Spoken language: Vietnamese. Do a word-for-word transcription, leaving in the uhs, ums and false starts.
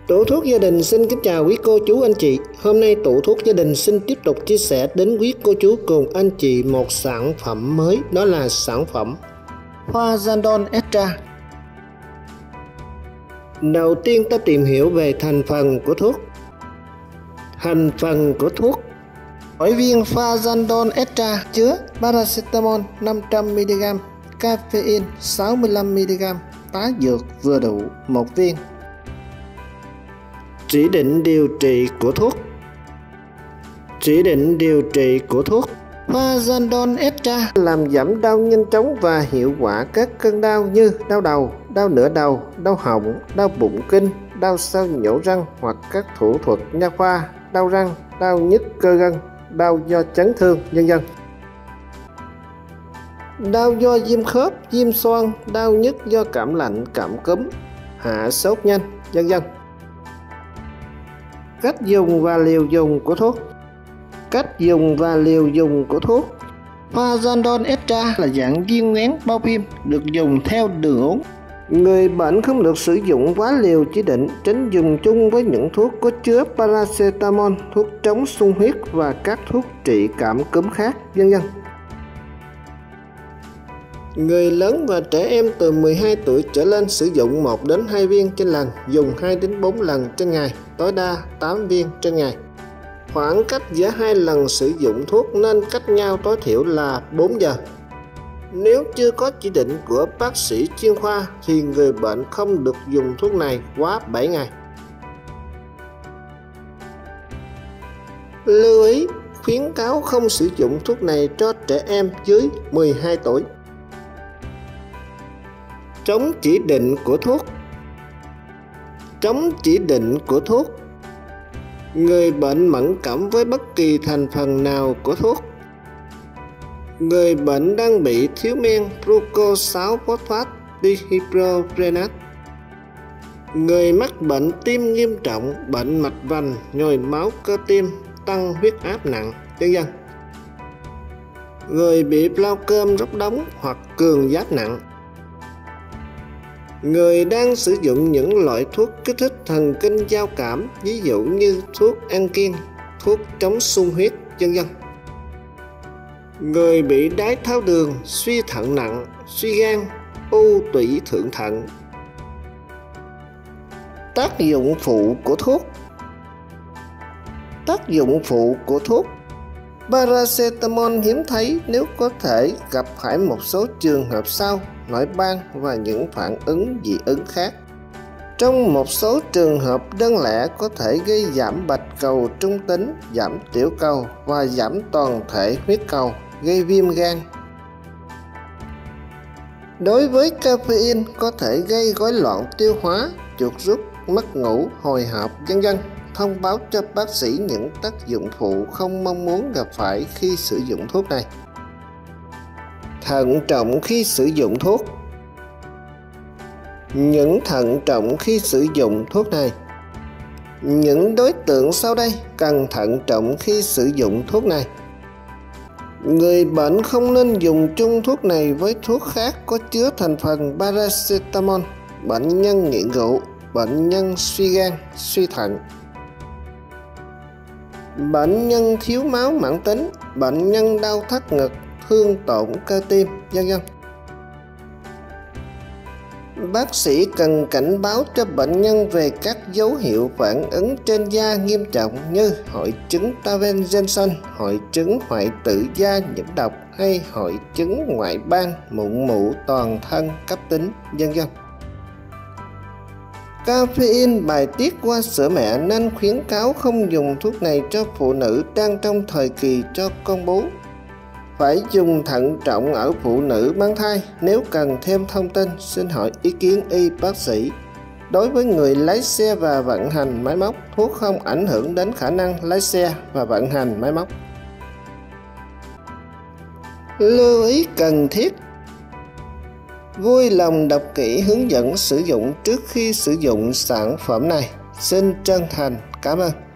Tủ thuốc gia đình xin kính chào quý cô chú anh chị. Hôm nay tủ thuốc gia đình xin tiếp tục chia sẻ đến quý cô chú cùng anh chị một sản phẩm mới, đó là sản phẩm Fazandon Extra. Đầu tiên ta tìm hiểu về thành phần của thuốc. Thành phần của thuốc: mỗi viên Fazandon Extra chứa paracetamol năm trăm mi li gam, caffeine sáu mươi lăm mi li gam, tá dược vừa đủ một viên. Chỉ định điều trị của thuốc. Chỉ định điều trị của thuốc Fazandon Extra làm giảm đau nhanh chóng và hiệu quả các cơn đau như đau đầu, đau nửa đầu, đau họng, đau bụng kinh, đau sau nhổ răng hoặc các thủ thuật nha khoa, đau răng, đau nhức cơ gân, đau do chấn thương, vân vân. Đau do viêm khớp, viêm xoang, đau nhức do cảm lạnh, cảm cúm, hạ sốt nhanh, vân vân. Cách dùng và liều dùng của thuốc. Cách dùng và liều dùng của thuốc Fazandon Extra là dạng viên nén bao phim, được dùng theo đường uống. Người bệnh không được sử dụng quá liều chỉ định, tránh dùng chung với những thuốc có chứa paracetamol, thuốc chống sung huyết và các thuốc trị cảm cúm khác, vân vân. Người lớn và trẻ em từ mười hai tuổi trở lên sử dụng một đến hai viên trên lần, dùng hai đến bốn lần trên ngày, tối đa tám viên trên ngày. Khoảng cách giữa hai lần sử dụng thuốc nên cách nhau tối thiểu là bốn giờ. Nếu chưa có chỉ định của bác sĩ chuyên khoa thì người bệnh không được dùng thuốc này quá bảy ngày. Lưu ý: khuyến cáo không sử dụng thuốc này cho trẻ em dưới mười hai tuổi. Chống chỉ định của thuốc. Chống chỉ định của thuốc. Người bệnh mẫn cảm với bất kỳ thành phần nào của thuốc. Người bệnh đang bị thiếu men glucose sáu phosphate dihydrogenase. Người mắc bệnh tim nghiêm trọng, bệnh mạch vành, nhồi máu cơ tim, tăng huyết áp nặng, vân vân. Người bị glaucom rốc đóng hoặc cường giáp nặng. Người đang sử dụng những loại thuốc kích thích thần kinh giao cảm, ví dụ như thuốc an kiêng, thuốc chống sung huyết, vân vân. Người bị đái tháo đường, suy thận nặng, suy gan, u tủy thượng thận. Tác dụng phụ của thuốc. Tác dụng phụ của thuốc paracetamol hiếm thấy, nếu có thể gặp phải một số trường hợp sau: nổi ban và những phản ứng dị ứng khác. Trong một số trường hợp đơn lẻ có thể gây giảm bạch cầu trung tính, giảm tiểu cầu và giảm toàn thể huyết cầu, gây viêm gan. Đối với caffeine có thể gây rối loạn tiêu hóa, chuột rút, mất ngủ, hồi hộp, vân vân. Thông báo cho bác sĩ những tác dụng phụ không mong muốn gặp phải khi sử dụng thuốc này. Thận trọng khi sử dụng thuốc. Những thận trọng khi sử dụng thuốc này. Những đối tượng sau đây cần thận trọng khi sử dụng thuốc này. Người bệnh không nên dùng chung thuốc này với thuốc khác có chứa thành phần paracetamol. Bệnh nhân nghiện rượu, bệnh nhân suy gan, suy thận, bệnh nhân thiếu máu mãn tính, bệnh nhân đau thắt ngực, thương tổn cơ tim, vân vân. Bác sĩ cần cảnh báo cho bệnh nhân về các dấu hiệu phản ứng trên da nghiêm trọng như hội chứng Taven-Jensen, hội chứng hoại tử da nhiễm độc hay hội chứng ngoại ban mụn mủ toàn thân cấp tính, vân vân. Caffeine bài tiết qua sữa mẹ nên khuyến cáo không dùng thuốc này cho phụ nữ đang trong thời kỳ cho con bú. Phải dùng thận trọng ở phụ nữ mang thai. Nếu cần thêm thông tin, xin hỏi ý kiến y bác sĩ. Đối với người lái xe và vận hành máy móc, thuốc không ảnh hưởng đến khả năng lái xe và vận hành máy móc. Lưu ý cần thiết: vui lòng đọc kỹ hướng dẫn sử dụng trước khi sử dụng sản phẩm này. Xin chân thành cảm ơn.